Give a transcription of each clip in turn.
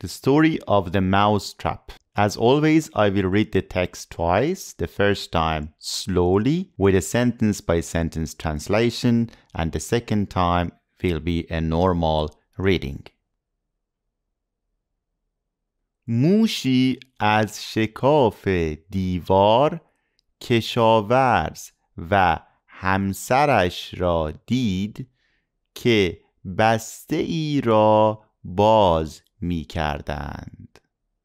The story of the mouse trap. As always, I will read the text twice. The first time slowly with a sentence by sentence translation, and the second time will be a normal reading. موشی از شکاف دیوار کشاورز و همسرش را دید که بسته ای را باز می کردند.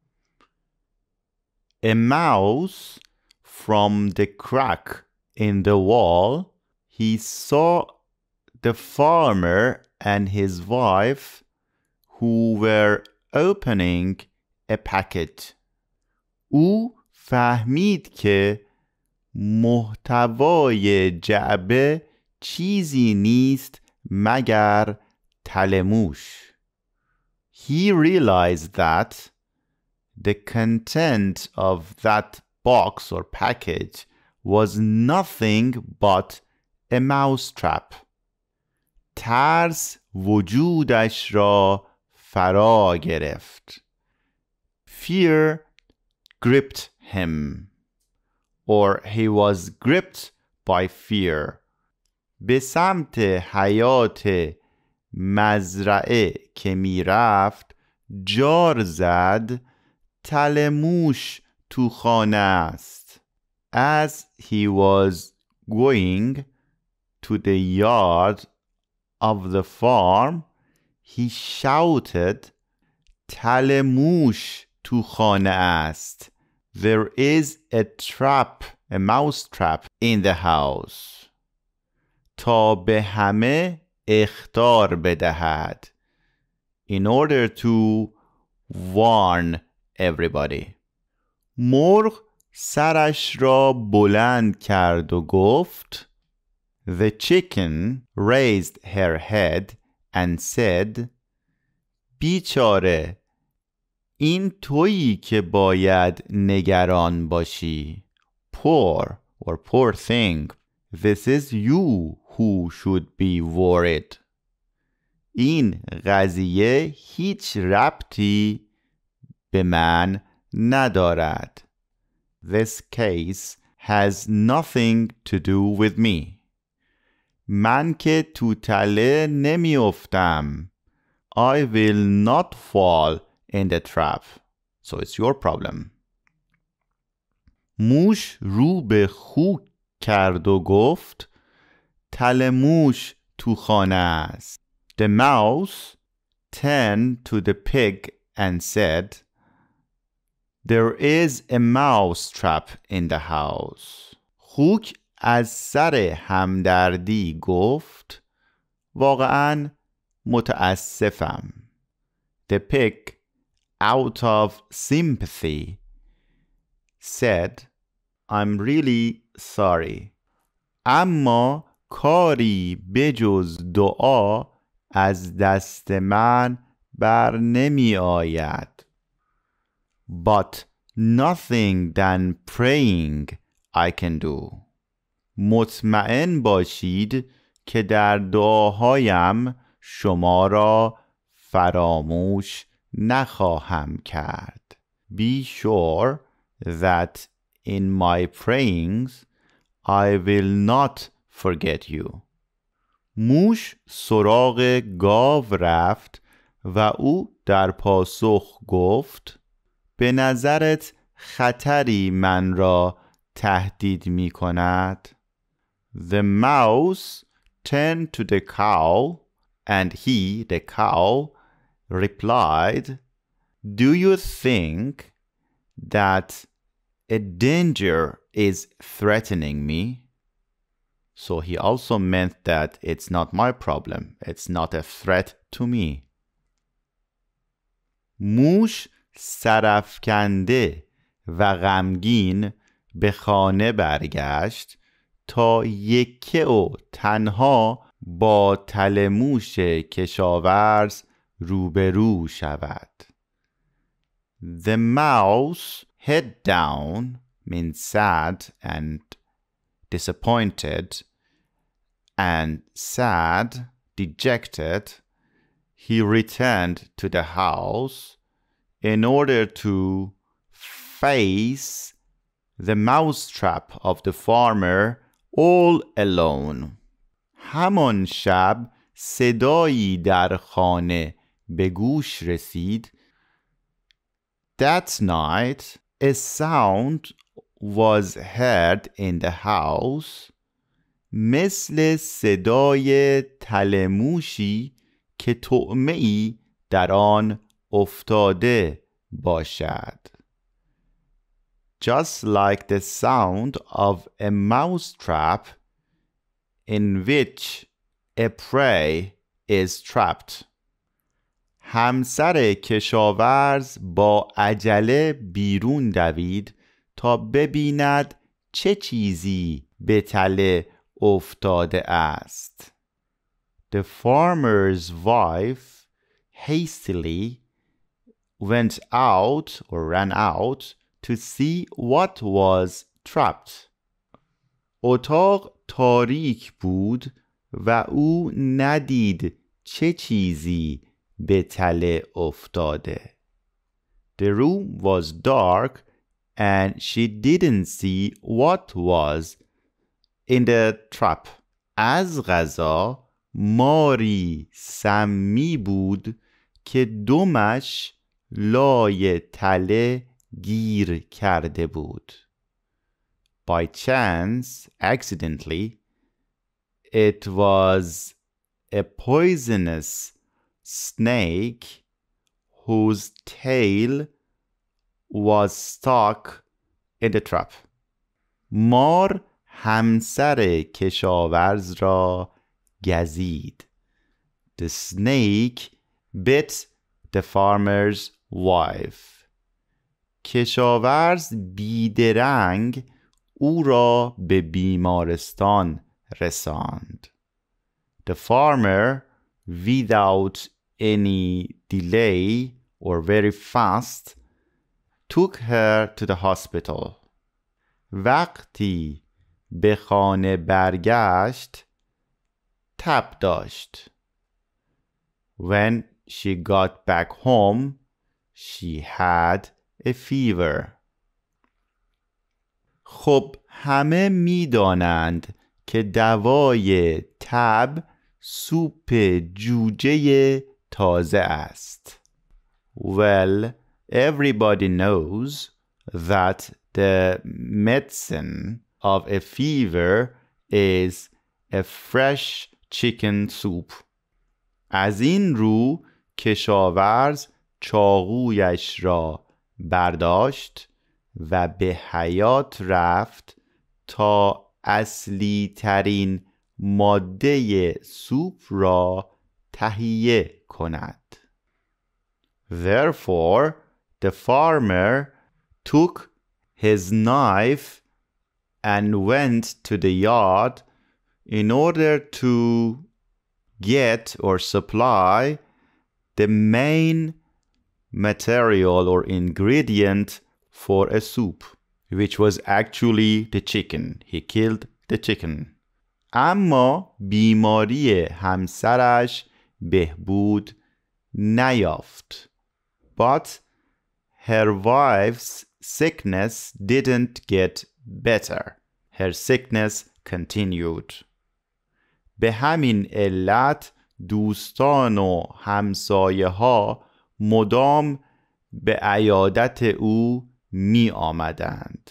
A mouse from the crack in the wall, he saw the farmer and his wife who were opening a packet. او فهمید که محتوای جعبه چیزی نیست مگر تلموش. He realized that the content of that box or package was nothing but a mousetrap. ترس وجودش را فرا گرفت. Fear gripped him, or he was gripped by fear. به سمت حیات مزرعه که می رفت جار زد تلموش تو خانه است. As he was going to the yard of the farm, he shouted, تلموش تو خانه است. There is a trap, a mouse trap in the house. تا به همه اخطار بدهد. In order to warn everybody. مرغ سرش را بلند کرد و گفت. The chicken raised her head and said, بیچاره این تویی که باید نگران باشی. Poor or poor thing. This is you who should be worried. این قضیه هیچ ربطی به من ندارد. This case has nothing to do with me. من که تو تله نمی افتم. I will not fall in the trap. So it's your problem. موش رو به خوک کرد و گفت تلموش تو خانه است. The mouse turned to the pig and said, there is a mouse trap in the house. خوک از سر همدردی گفت واقعاً متاسفم. The pig, out of sympathy, said, I'm really sorry. اما کاری بجز دعا از دست من بر نمی آید. But nothing than praying I can do. مطمئن باشید که در دعاهایم شما را فراموش نخواهم کرد. Be sure that in my prayings I will not forget you. موش سراغ گاو رفت و او در پاسخ گفت به نظرت خطری من را تهدید می کند؟ The mouse turned to the cow and he, the cow, replied, do you think that a danger is threatening me? So he also meant that it's not my problem. It's not a threat to me. موش سرافکنده و غمگین به خانه برگشت تا یکه و تنها با تلموش کشاورز روبرو شود. The mouse, head down, means sad and disappointed, and sad, dejected, he returned to the house in order to face the mousetrap of the farmer all alone. همان شب صدایی در خانه به گوش رسید. That night a sound was heard in the house مثل صدای تلموشی که طعمه‌ای در آن افتاده باشد. Just like the sound of a mousetrap in which a prey is trapped. همسر کشاورز با عجله بیرون دوید تا ببیند چه چیزی به تله افتاده است. The farmer's wife hastily went out or ran out to see what was trapped. اتاق تاریک بود و او ندید چه چیزی به تله افتاده. The room was dark and she didn't see what was in the trap. از قضا ماری سمی بود که دمش لای تله گیر کرده بود. By chance, accidentally, it was a poisonous snake whose tail was stuck in the trap. مار همسر کشاورز را گزید. The snake bit the farmer's wife. کشاورز بیدرنگ او را به بیمارستان رساند. The farmer, without any delay or very fast, took her to the hospital. وقتی به خانه برگشت تب داشت. When she got back home, she had a fever. خب همه می دانند که دوای تب سوپ جوجه تازه است. Well, everybody knows that the medicine of a fever is a fresh chicken soup. از این رو کشاورز چاقویش را برداشت و به حیاط رفت تا اصلی ترین ماده سوپ را تهیه کند. Therefore, the farmer took his knife and went to the yard in order to get or supply the main material or ingredient for a soup, which was actually the chicken. He killed the chicken. اما بیماری همسرش بهبود نیافت. But her wife's sickness didn't get better. Her sickness continued. به همین علت دوستان و همسایه ها مدام به عیادت او می آمدند.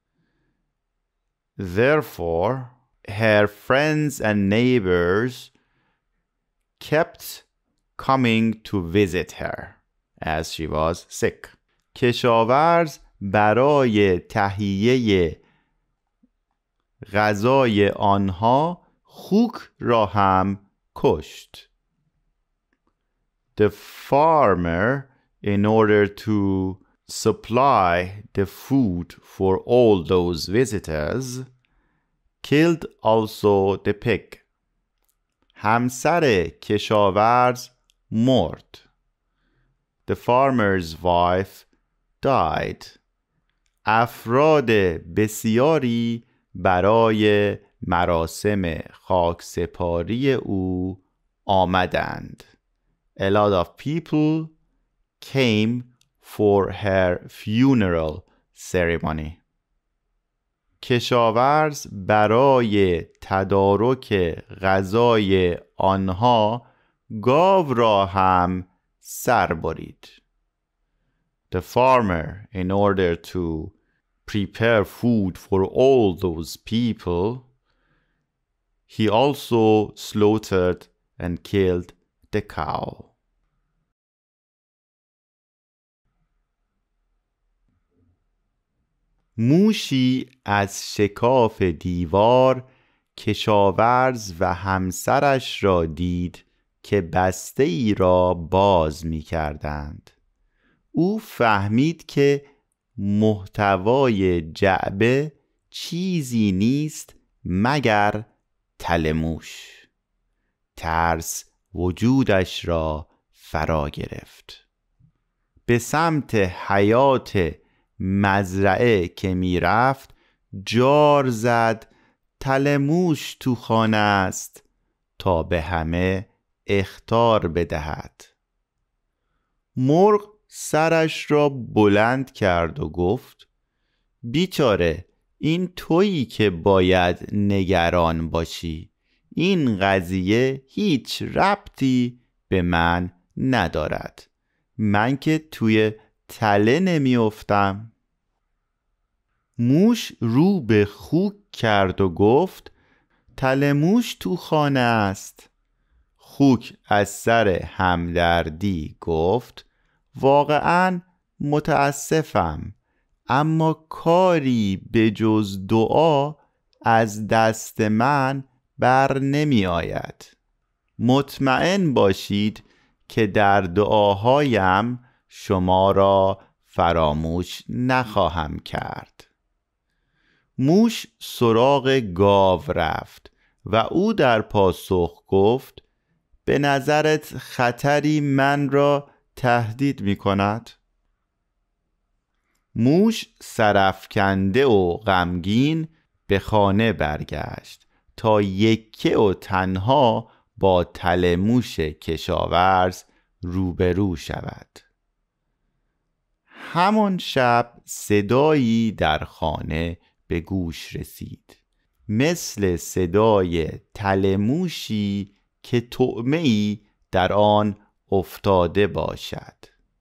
Therefore, her friends and neighbors kept coming to visit her as she was sick. کشاورز برای تهیه غذای آنها خوک را هم کشت. The farmer, in order to supply the food for all those visitors, killed also the pig. همسر کشاورز مرد. The farmer's wife died. افراد بسیاری برای مراسم خاکسپاری او آمدند. A lot of people came for her funeral ceremony. کشاورز برای تدارک غذای آنها گاو را هم سر برید. The farmer, in order to prepare food for all those people, he also slaughtered and killed the cow. موشی از شکاف دیوار کشاورز و همسرش را دید که بسته ای را باز می کردند. او فهمید که محتوای جعبه چیزی نیست مگر تله موش. ترس وجودش را فرا گرفت. به سمت حیاط مزرعه که می رفت جار زد تله موش تو خانه است تا به همه اخطار بدهد. مرغ سرش را بلند کرد و گفت بیچاره این تویی که باید نگران باشی. این قضیه هیچ ربطی به من ندارد. من که توی تله نمی افتم. موش رو به خوک کرد و گفت تله موش تو خانه است. خوک از سر همدردی گفت واقعاً متاسفم، اما کاری به جز دعا از دست من بر نمی آید. مطمئن باشید که در دعاهایم شما را فراموش نخواهم کرد. موش سراغ گاو رفت و او در پاسخ گفت به نظرت خطری من را تهدید می کند؟ موش سرافکنده و غمگین به خانه برگشت تا یکه و تنها با تله موش کشاورز روبرو شود. همان شب صدایی در خانه به گوش رسید، مثل صدای تله موشی که طعمه‌ای در آن افتاده باشد.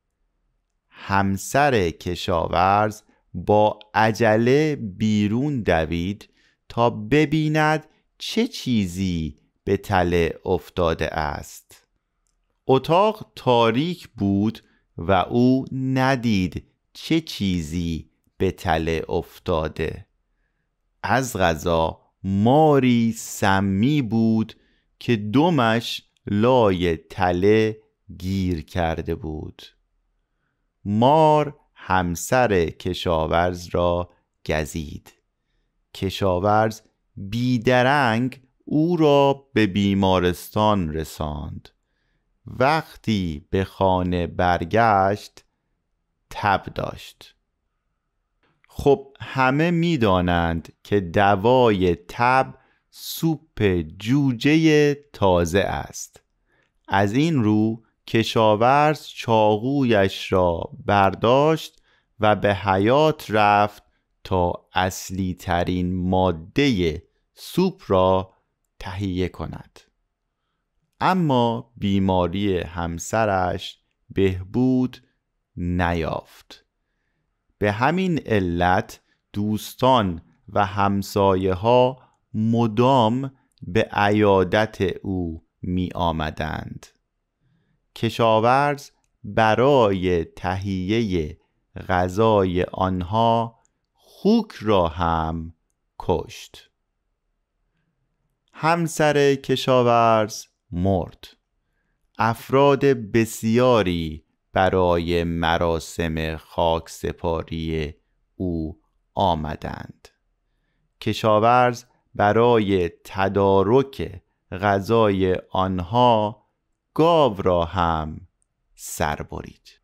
همسر کشاورز با عجله بیرون دوید تا ببیند چه چیزی به تله افتاده است. اتاق تاریک بود و او ندید چه چیزی به تله افتاده. از قضا ماری سمی بود که دمش لای تله گیر کرده بود. مار همسر کشاورز را گزید. کشاورز بیدرنگ او را به بیمارستان رساند. وقتی به خانه برگشت تب داشت. خب همه می دانند که دوای تب سوپ جوجه تازه است. از این رو کشاورز چاقویش را برداشت و به حیاط رفت تا اصلی ترین ماده سوپ را تهیه کند. اما بیماری همسرش بهبود نیافت. به همین علت دوستان و همسایه ها مدام به عیادت او می آمدند. کشاورز برای تهیه غذای آنها خوک را هم کشت. همسر کشاورز مرد. افراد بسیاری برای مراسم خاکسپاری او آمدند. کشاورز برای تدارک غذای آنها گاو را هم سر برید.